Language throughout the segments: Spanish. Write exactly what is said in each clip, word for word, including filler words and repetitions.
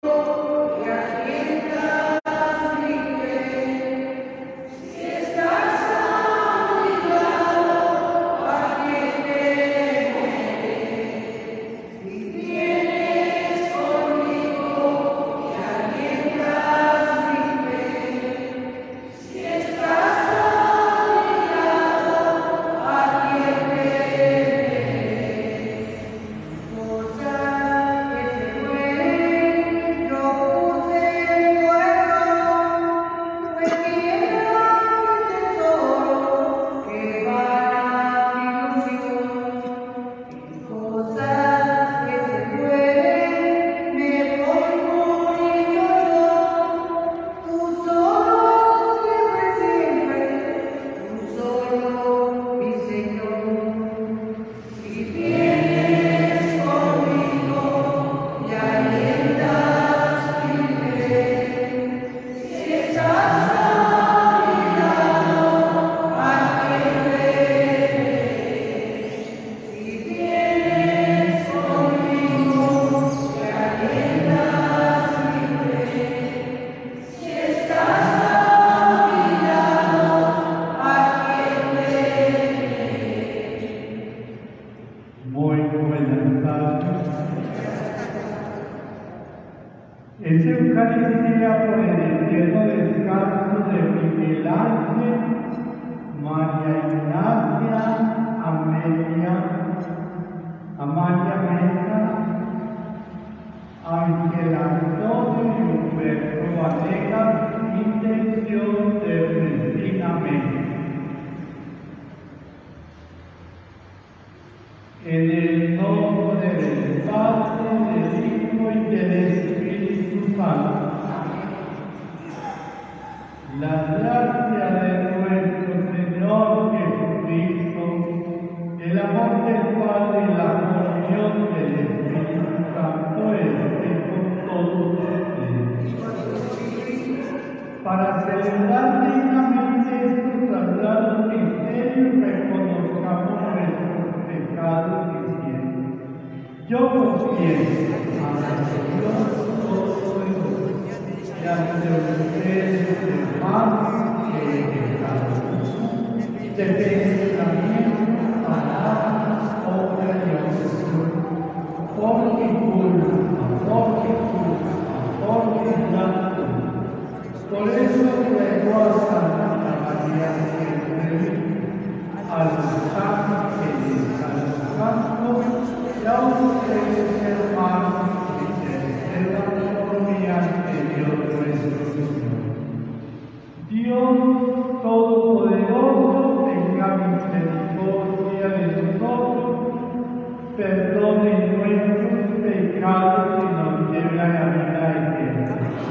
Es Eucaristía por el eterno descanso de Miguel Ángel, María Ignacia, Amelia, Amalia Mesa, Ángel Antonio y Humberto Vanegas, intención de Cristina Mesa. En el nombre del Padre, del Hijo y del Espíritu Santo. La gracia de nuestro Señor Jesucristo, el amor del Padre y la comunión del Espíritu Santo esté con todos ustedes. Para celebrar dignamente estos sagrados misterios, reconozcamos nuestros pecados diciendo: yo confieso ante Dios Todopoderoso y ante ustedes, hermanos, que he pecado de pensamiento, palabra, obra y omisión, por mi culpa, por mi culpa, por mi culpa. Por eso ruego a Santa María siempre, a los ángeles, a los santos, y a ustedes, hermanos, que intercedan por mí ante Dios nuestro Señor. Dios Todopoderoso, tenga misericordia de nosotros, perdone nuestros pecados y nos lleve a la vida eterna.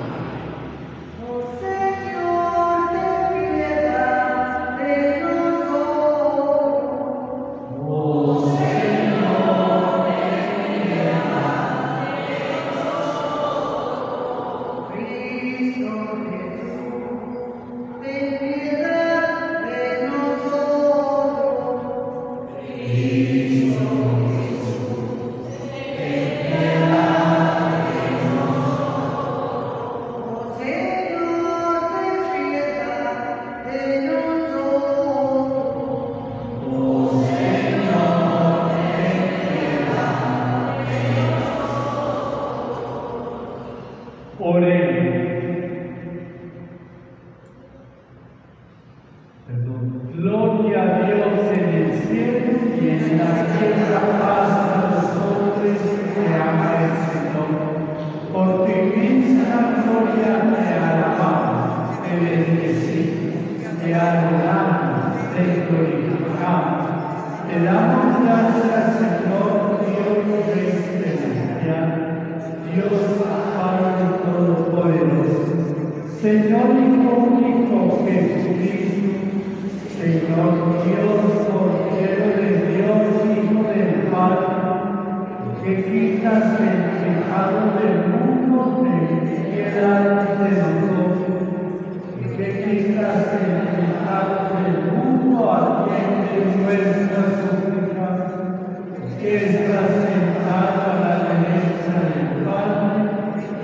Gloria a Dios en el cielo y en la tierra paz a los hombres que ama el Señor. Por tu inmensa gloria te alabamos, te bendecimos, te adoramos, te glorificamos. Te damos gracias, Señor Dios Rey celestial, Dios Padre Todopoderoso, Señor Hijo único Jesucristo, Señor Dios, Cordero de Dios, Hijo del Padre, que quitas el pecado del mundo, ten piedad de nosotros, que quitas el pecado del mundo, atiende nuestras súplicas, que estás sentado a la derecha del Padre, ten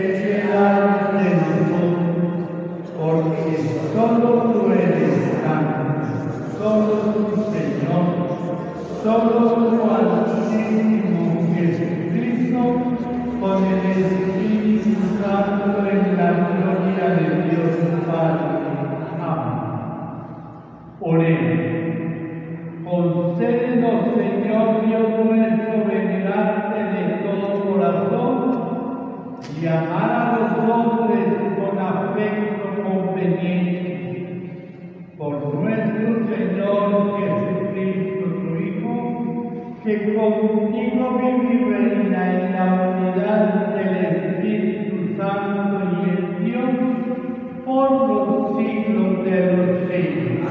piedad de nosotros, porque solo tú eres santo, solo tu Señor, solo tu Altísimo Jesucristo, con el Espíritu Santo en la gloria de Dios Padre. Amén. Oremos. Concédenos, Señor Dios nuestro, venerarte de todo corazón y amar a los hombres con afecto conveniente. Por nuestro Señor Jesucristo, tu Hijo, que contigo vive y reina en la unidad del Espíritu Santo y en Dios, por los siglos de los siglos.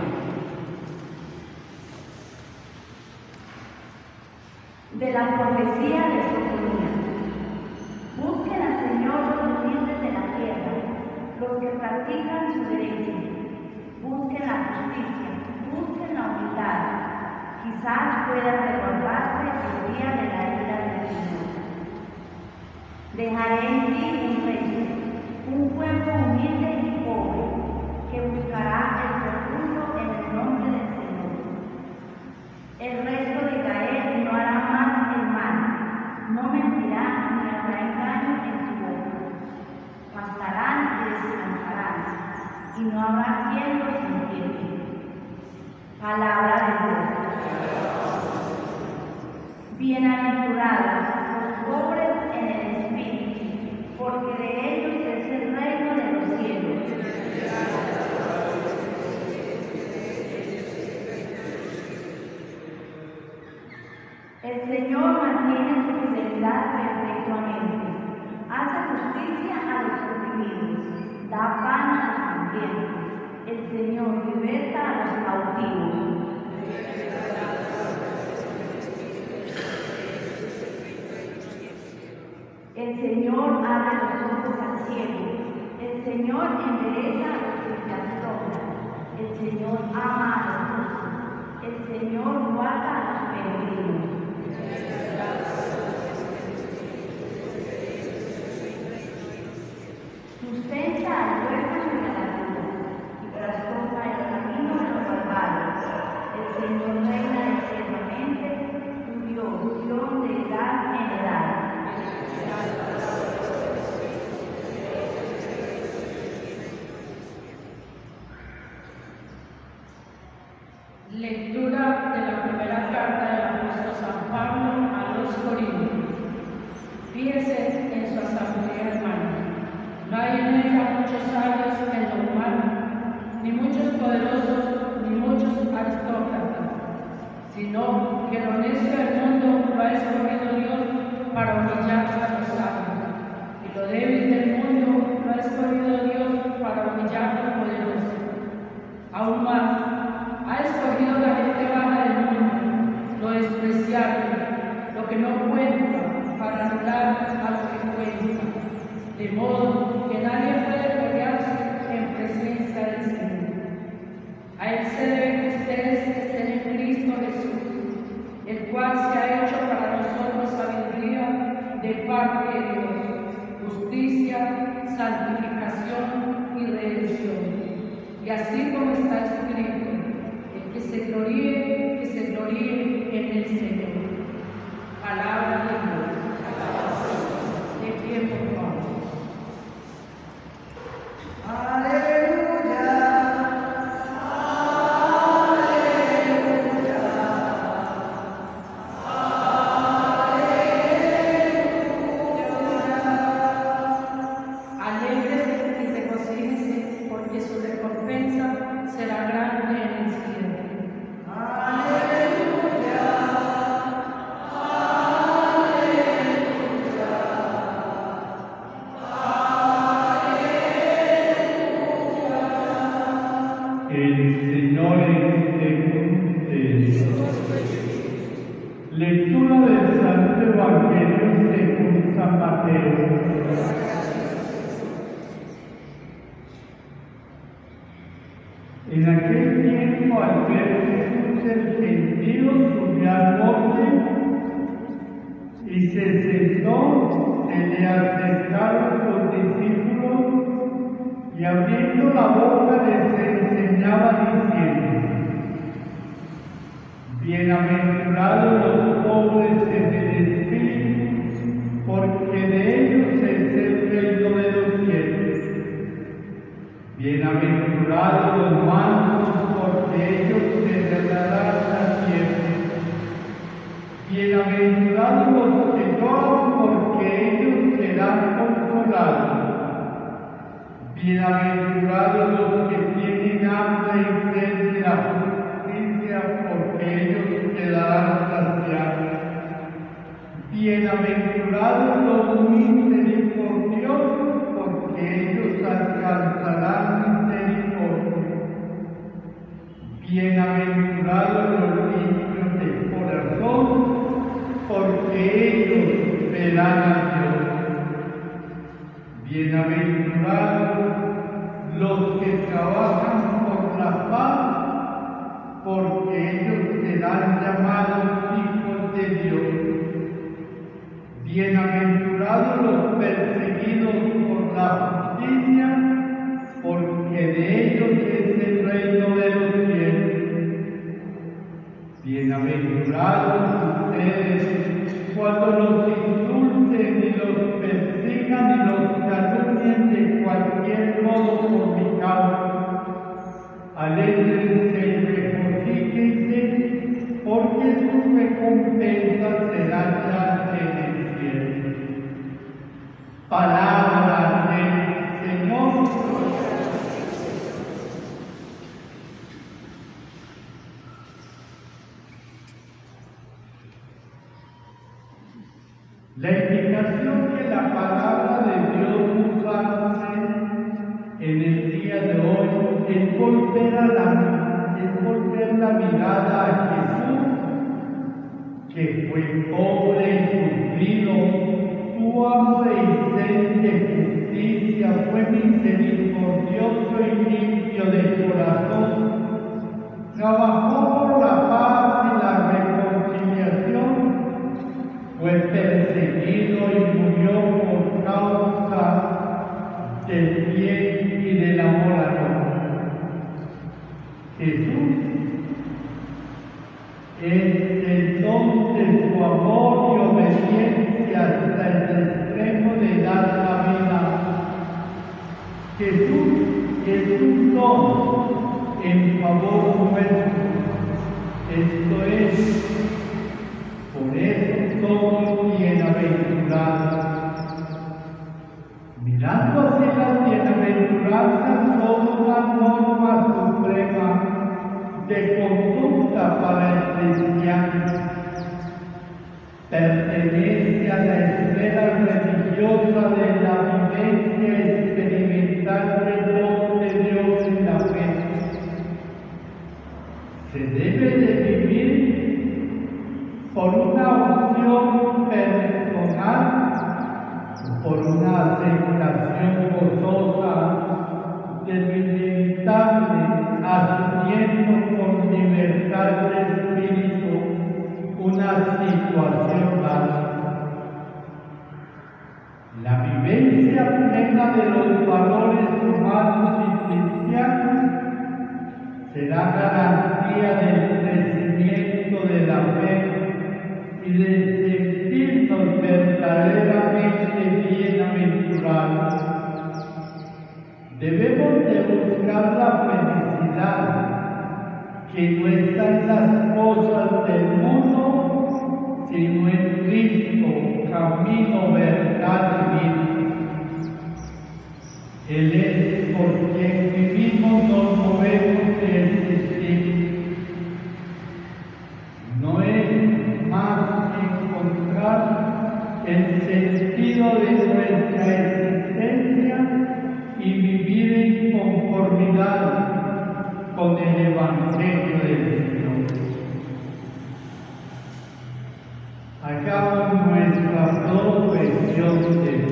De la profecía de Sofonía. Busquen al Señor los humildes de la tierra, los que practican su derecho. Busquen la justicia, busquen la humildad. Quizás puedan resguardarse el día de la ira del Señor. Dejaré en ti un resto, un pueblo humilde y pobre, que buscará el refugio en el nombre del Señor. El resto de Israel no hará más el mal, no mentirá ni habrá engaño en su boca. Pastarán y descansarán, y no habrá quien los entienda. Palabra de Dios. Bienaventurados los pobres en el espíritu, porque de ellos es el reino de los cielos. El Señor mantiene su fidelidad perpetuamente, hace justicia a los oprimidos, da pan a los hambrientos. El Señor liberta a los cautivos. El Señor abre los ojos al cielo, el Señor endereza a los que se asombran, el Señor ama a los justos, el Señor guarda a los peregrinos. Sustenta al pueblo sobre la luna y trastorna el camino de los barbaros. El Señor reina eternamente, tu Dios, Dios de edad en edad. Lectura de la primera carta del apóstol San Pablo a los Corintios. Fíjese en su asamblea, hermanos. No hay en ella muchos sabios en lo humano, ni muchos poderosos, ni muchos aristócratas, sino que lo necio del mundo lo ha escogido Dios para humillar a los sabios, y lo débil del mundo lo ha escogido Dios para humillar a los poderosos. Aún más, ha escogido la gente baja del mundo, lo despreciable, lo que no cuenta, para anular a lo que cuenta, de modo que nadie puede gloriarse en presencia del Señor. A Él se debe que ustedes estén en Cristo Jesús, el cual se ha hecho para nosotros sabiduría de parte de Dios, justicia, santificación y redención. Y así como está escrito, el que se gloríe, que se gloríe en el Señor. Palabra de Dios. De pie, por favor. Aleluya, aleluya, aleluya. Alégrese y regocíjese, porque su recompensa será grande en el cielo. Aleluya, El Señor esté con ustedes. Lectura del Santo Evangelio según San Mateo. En aquel tiempo, al ver Jesús el gentío, subió al monte y se sentó se le acercaron sus discípulos y abriendo la boca les enseñaba diciendo: bienaventurados los pobres en el espíritu, porque de ellos es el reino de los cielos. Bienaventurados los mansos, porque ellos heredarán la tierra. Bienaventurados los que lloran, porque ellos serán consolados. Bienaventurados los que tienen hambre y sed de la justicia, porque ellos quedarán saciados. Bienaventurados los misericordiosos, porque ellos alcanzarán misericordia. Bienaventurados los limpios de corazón, porque ellos verán a Dios. Bienaventurados los que trabajan por la paz, porque ellos serán llamados hijos de Dios. Bienaventurados los perseguidos por la justicia, porque de ellos es el reino de los cielos. Bienaventurados ustedes cuando los insulten y los persigan y los calumnien de cualquier modo por mi causa. Alégrense y regocíjense, porque su recompensa será grande en el cielo. Palabra del Señor. La indicación que la palabra de Dios nos hace en el día de hoy es volver, a la, es volver la mirada a Jesús, que fue pobre y sufrido, tuvo hambre y sed de justicia, fue misericordioso y limpio de corazón, trabajó por la paz y la reconciliación, fue perseguido y murió por causa del bien y del amor a Dios. Jesús es el don de su amor y obediencia hasta el extremo de dar la vida. Jesús es un don en favor nuestro. Esto es, por eso somos bienaventurados. Mirando hacia las bienaventuranzas, son una norma suprema de conducta para el cristiano. Pertenece a la esfera religiosa de la vivencia experimental del don de Dios en la fe. Se debe de vivir por una opción personal, por una aceptación gozosa de lo inevitable, asumiendo con libertad de espíritu una situación dada. La vivencia plena de los valores humanos y cristianos será garantía del crecimiento de la fe y de sentirnos verdaderamente bienaventurados. Debemos de buscar la felicidad que no está en las cosas del mundo, sino en Cristo, camino, verdad y vida. Él es por quien vivimos, nos movemos y existimos. No es más que encontrar el sentido de nuestra existencia y vivir en conformidad con el Evangelio del Señor. Hagamos nuestra profesión de fe.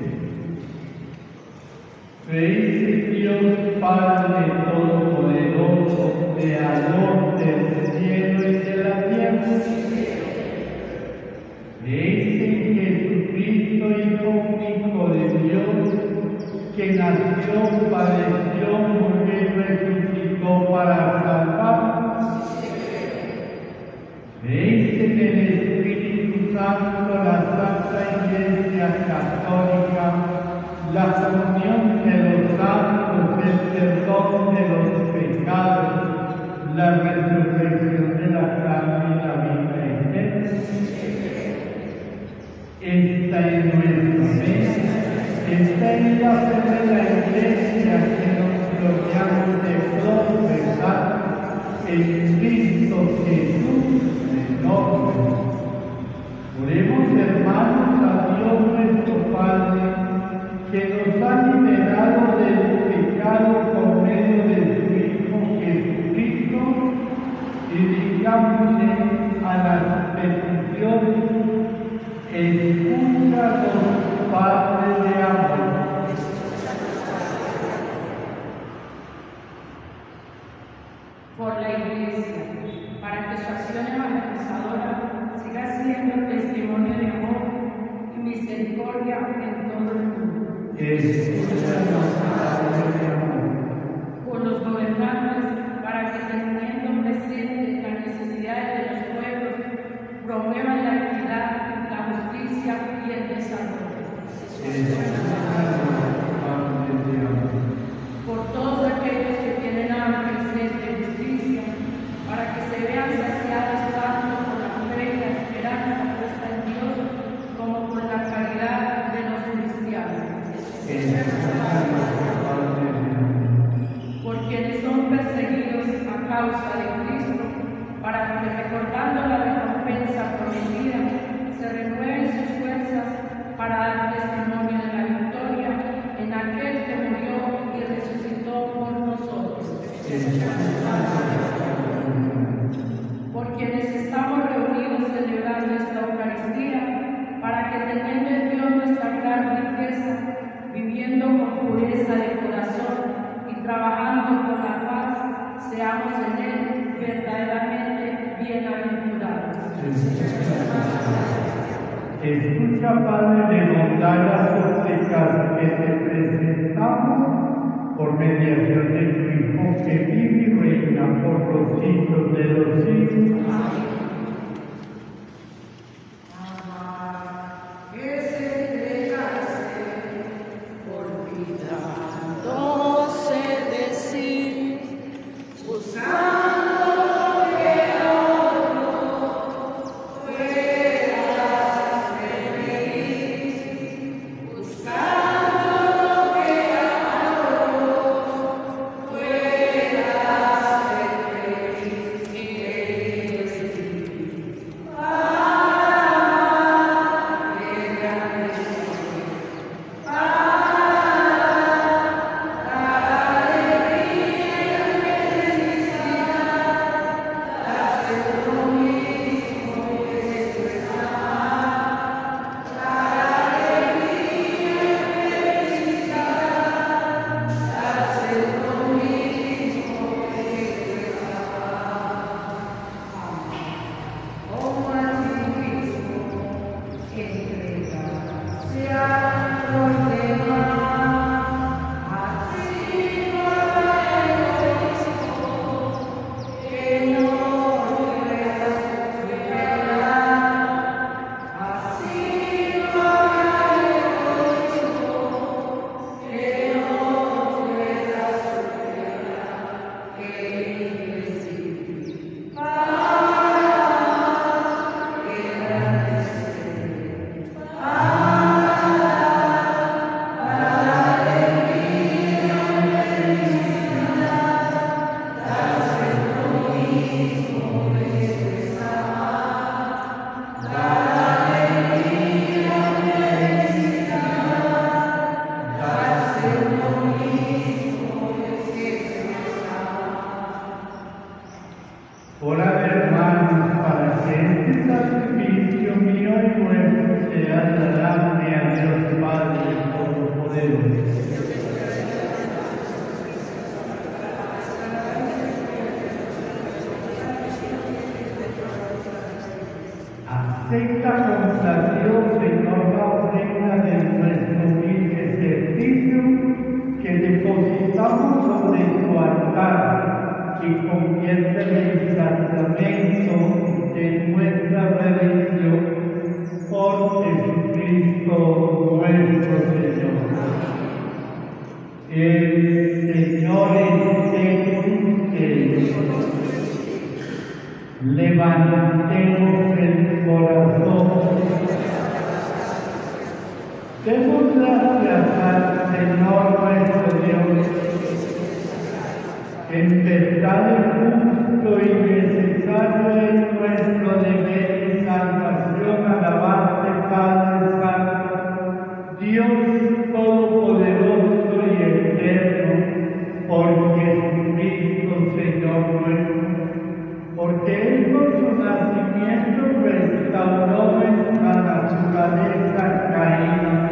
Creéis en Dios Padre Todopoderoso, Creador del cielo y de la tierra. Creéis en Jesucristo, Hijo Hijo de Dios, que nació, padeció, murió y resucitó para salvarnos. Veis en el Espíritu Santo la Santa Iglesia Católica, la comunión de los santos, el perdón de los pecados, la resurrección de la carne y la vida eterna. Esta es nuestra fe, esta es la fe de la Iglesia que nos gloriamos de profesar en Cristo Jesús, Señor. Oremos, hermanos, a Dios nuestro Padre, que nos ha liberado del pecado por medio de su Hijo Jesucristo, y digámosle a las peticiones: escúchanos, Padre de amor. Por la Iglesia, para que su acción evangelizadora siga siendo testimonio de amor y misericordia en todo el mundo. Escúchanos, Padre de amor. Por los gobernantes, para que teniendo presente las necesidades de los pueblos, promuevan la equidad, la justicia y el desarrollo. Por todos aquellos que tienen hambre y sed de justicia, para que se vean saciados tanto por la fe y la esperanza puesta en Dios, como por la caridad de los cristianos. Por quienes son perseguidos a causa de Cristo, para que recordando la recompensa prometida, se renueven sus fuerzas para dar testimonio de la victoria en aquel que murió y resucitó por nosotros. Por quienes estamos reunidos celebrando esta Eucaristía, para que teniendo en Dios nuestra gran riqueza, viviendo con pureza de corazón y trabajando con la paz, seamos en Él verdaderamente bienaventurados. Escucha, Padre de bondad, las súplicas que te presentamos por mediación de tu Hijo, que vive y reina por los siglos de los siglos. Amén. Orad, hermanos, para que este sacrificio mío y vuestro sea agradable a Dios Padre Todopoderoso. Acepta con Dios, Señor, la ofrenda de nuestro vida depositamos sobre tu altar y convierte en el sacramento de nuestra redención por Jesucristo nuestro Señor. El Señor esté con ustedes. Levantemos el corazón. Demos gracias al Señor nuestro Dios. En verdad es justo y necesario es nuestro deber y salvación alabarte, Padre Santo, Dios Todopoderoso y Eterno, por Jesucristo, Señor nuestro, porque Él por su nacimiento restauró nuestra naturaleza caída.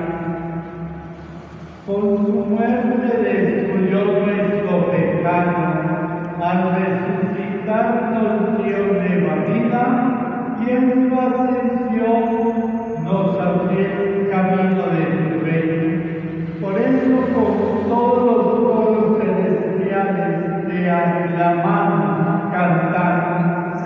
Con su muerte destruyó nuestro pecado, al resucitar nos dio nueva vida y en su ascensión nos abrió el camino de su reino. Por eso con todos los coros celestiales te aclamamos, cantando.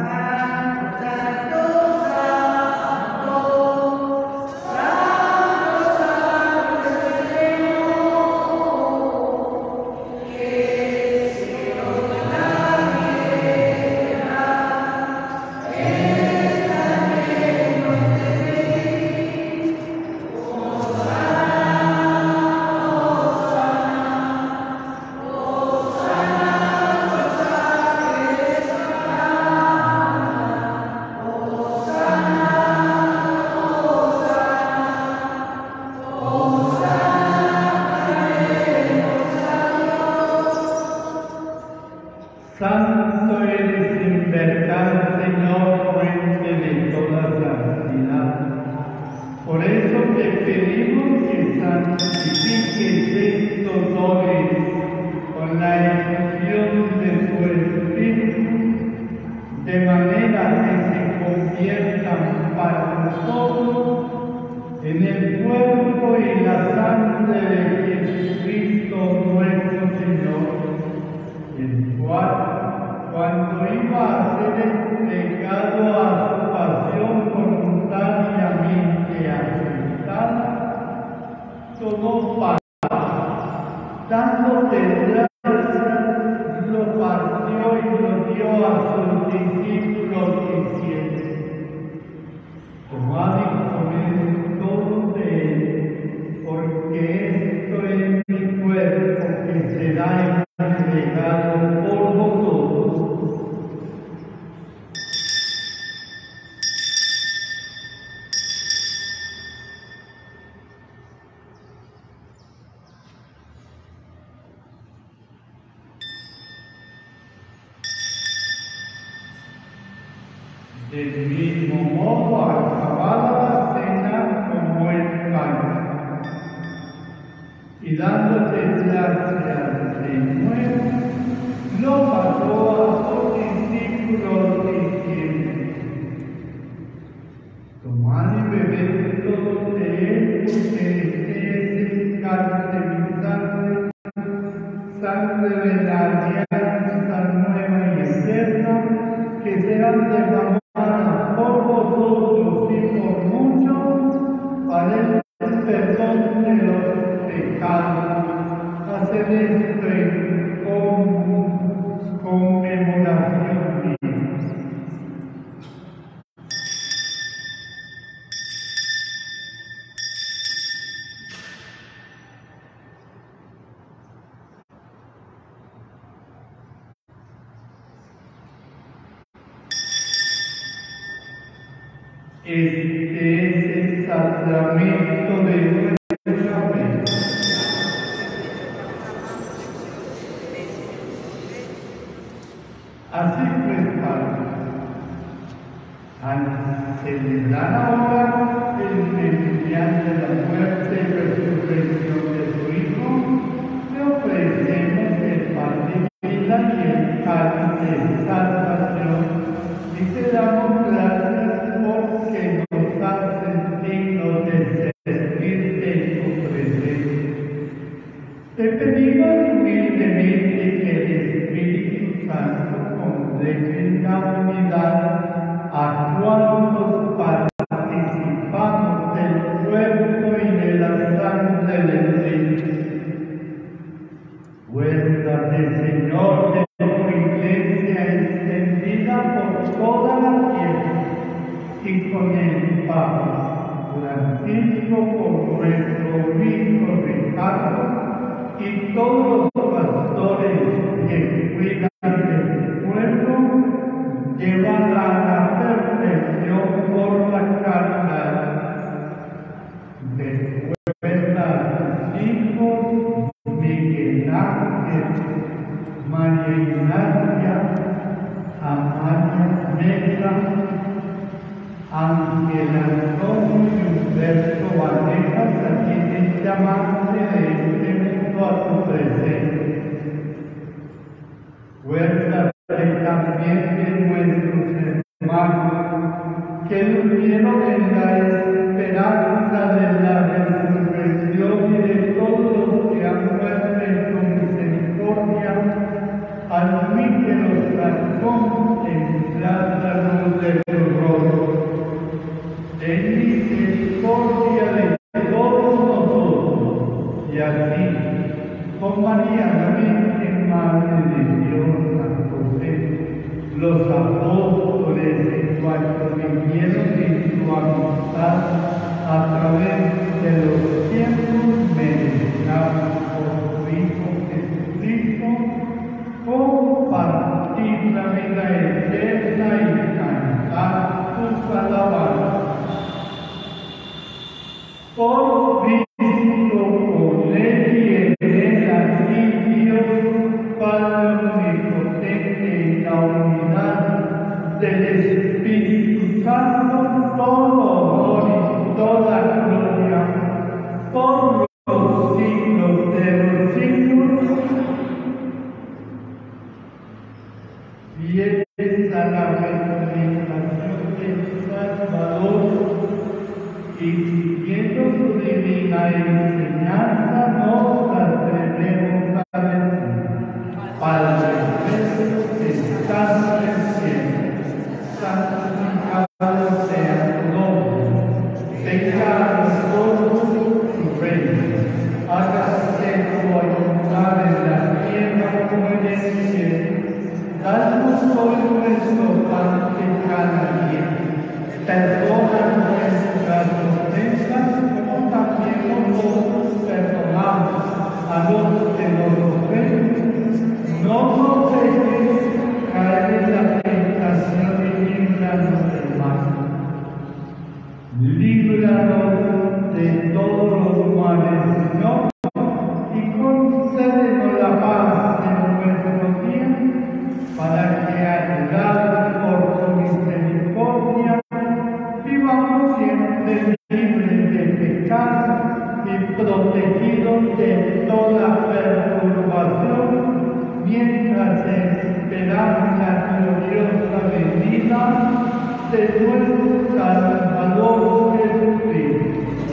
Santo eres en verdad, Señor, fuente de toda santidad. Por eso te pedimos que santifiques estos dones con la efusión de tu Espíritu, de manera que se conviertan para nosotros en el cuerpo y la sangre de Jesucristo nuestro Señor, el cual, cuando iba a ser entregado a su pasión voluntariamente aceptada, tomó pan, dándote gracias, lo partió y lo dio a sus discípulos diciendo: tomad y comed todo de él, porque esto es mi cuerpo que será entregado por vosotros. Del mismo modo, acabada la cena, tomó el pan y dándote gracias de nuevo, lo pasó a sus discípulos diciendo: tomad y bebed todos de él, porque este es el cáliz de mi sangre, sangre de la alianza nueva y eterna, que serán derramadas por vosotros y por muchos para el perdón de los pecados. Haced esto en conmemoración mía. Este es el sacramento de nuestra fe. Así pues, Padre, al celebrar ahora el memorial de la muerte y resurrección de su Hijo, le ofrecemos el pan de vida y el cáliz de salvación, y te damos gracias porque nos haces dignos de servirte en tu presencia. Te pedimos Simplemente que el Espíritu Santo congregue en la unidad a cuantos participamos del cuerpo y de la sangre de Cristo. Muéstrate, Señor, de tu iglesia extendida por toda la tierra y con el Papa Francisco, con nuestro obispo Ricardo y todos los pastores que cuidan del pueblo, llévala a la perfección por la caridad. Recuerda a tus hijos Miguel Ángel, María Ignacia, Amalia Mesa, Ángel Antonio y Humberto Vanegas, a quienes llamaste de este mundo a tu presencia. Recuerda también de nuestros hermanos que durmieron en la esperanza de la resurrección y de todos los que han muerto en tu misericordia, admítelos en la luz de tu rostro. Ten misericordia de todos nosotros, y así, con María la Virgen Madre de Dios, San José, los apóstoles en cuanto vivieron en su amistad a través de los tiempos, merezcamos por su Hijo Jesucristo compartir la vida eterna y cantar sus alabanzas. Por Cristo, con Él y en Él, así Dios, Padre omnipotente, en la unidad del Espíritu Santo, todo honor y toda gloria, por los siglos de los siglos. Y esta es la representación del Salvador, y siguiendo su divina enseñanza nos atrevemos a decir: Padre nuestro que estás en el cielo, santificado sea tu nombre, venga a nosotros tu reino, hágase tu voluntad en la tierra como en el cielo. Danos hoy nuestro pan de cada día. Perdona nuestras ofensas, como también nosotros perdonamos a los que nos ofenden. No nos dejes caer en la tentación y líbranos del mal. Líbranos de todos los males, Señor, y concédenos la paz en nuestro día, para que, ayudados por tu misericordia, vivamos siempre libres de pecado y protegidos de toda perturbación, mientras esperamos la gloriosa venida de nuestro Salvador Jesucristo.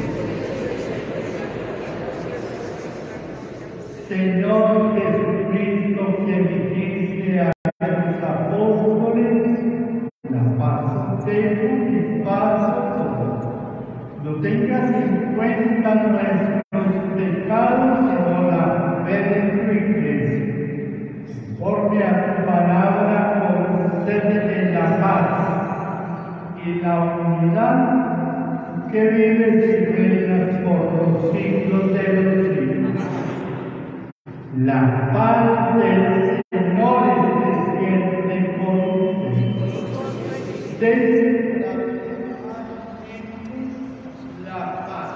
Señor Jesucristo, que dijiste a los apóstoles: la paz dejo, mi paz os doy. No tengas en cuenta nuestros pecados, sino la fe de tu iglesia. Conforme a tu palabra, concédele la paz y la unidad, que vives y reinas por los siglos de los siglos. La paz del Señor esté siempre con ustedes. Desde la paz.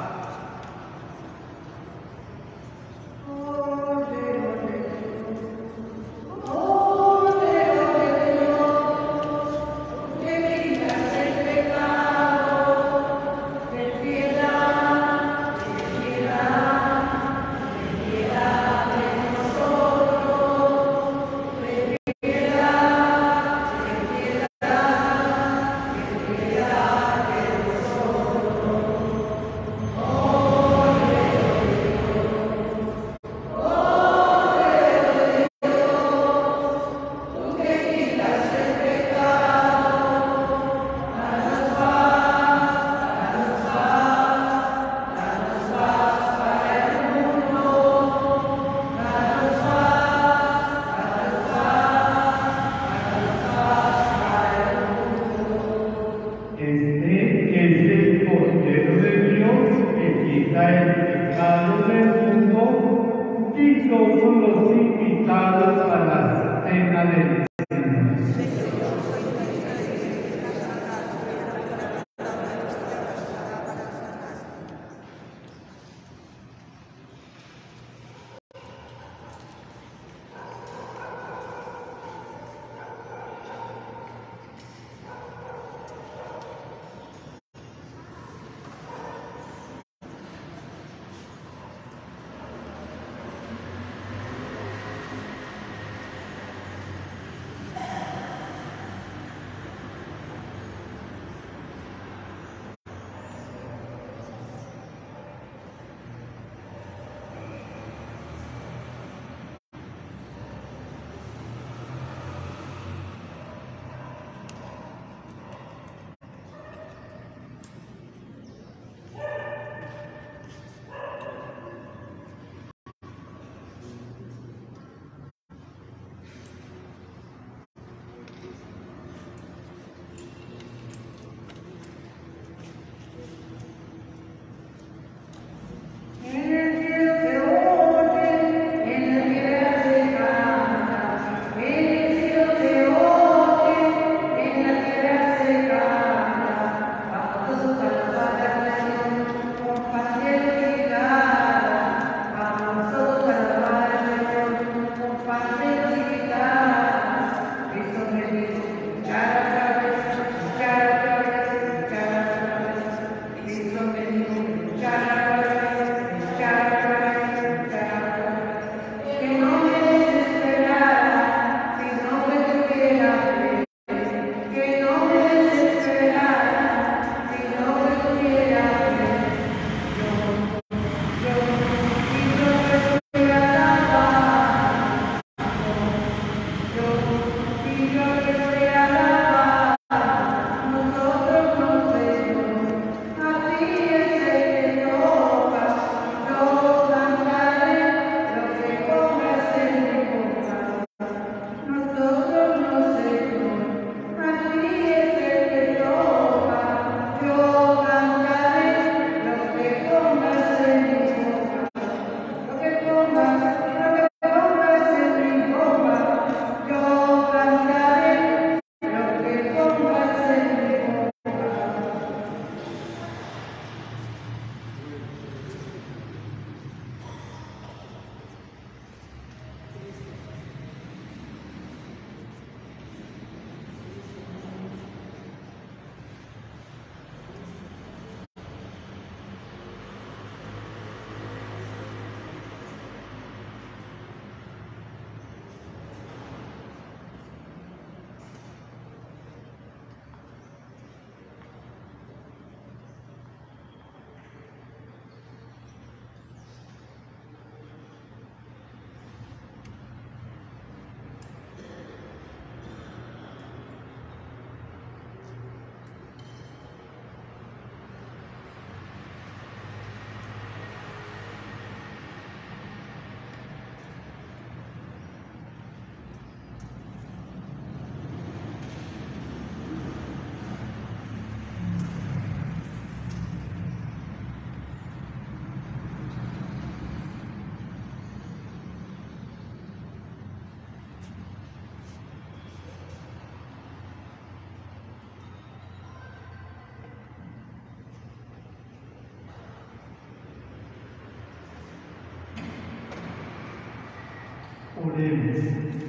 Oremos.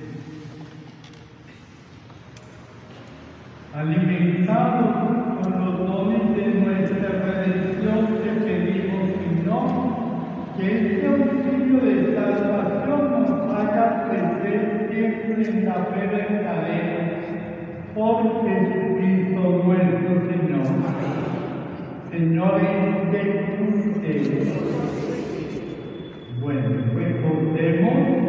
Alimentados con los dones de nuestra redención, te pedimos, Señor, que este auxilio de salvación nos haga crecer siempre en la fe verdadera, por Jesucristo nuestro Señor. Señor, de ustedes. Bueno, recordemos.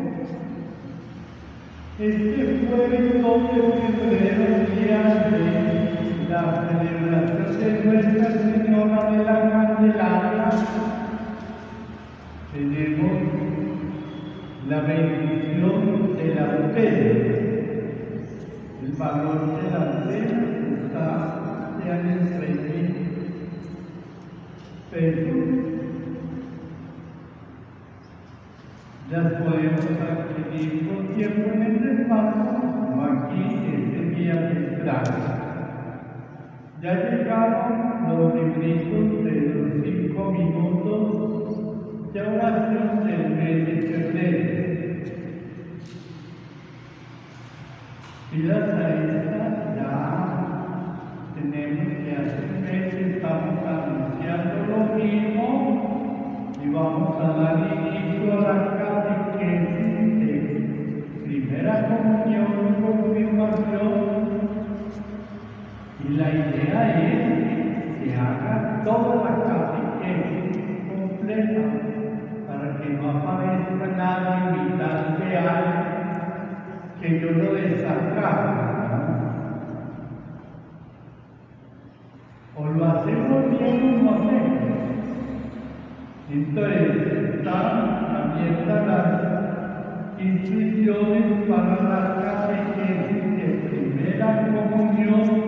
Este fue el doce de febrero, día de la celebración de Nuestra Señora de la Candelaria. Tenemos la bendición de la cena. El valor de la cena está ya en el tres mil pesos. Las podemos adquirir con tiempo en el despacho, como aquí este día central. Ya llegaron los libritos de los cinco minutos de oración del mes de febrero. Y las aristas ya tenemos que hacer mes, estamos anunciando lo mismo y vamos a dar inicio a la catequesis de primera comunión y confirmación. Y la idea es que se haga toda la catequesis completa para que no aparezca nada en mitad de año que yo lo destacara. O lo hacemos bien o no hacemos. Entonces, están abiertas las inscripciones para la catequesis de primera comunión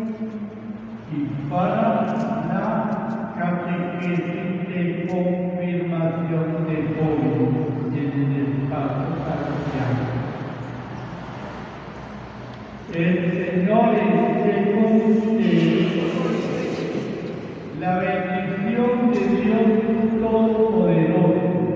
y para la catequesis de confirmación de hoy en el espacio parroquial. El Señor esté con ustedes. La bendición de Dios Todopoderoso,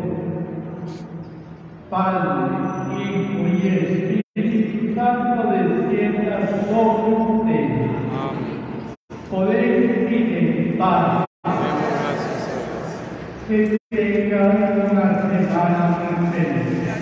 Padre, Hijo y Espíritu Santo, descienda sobre ustedes. Podéis ir en paz. Que tengan una semana perfecta.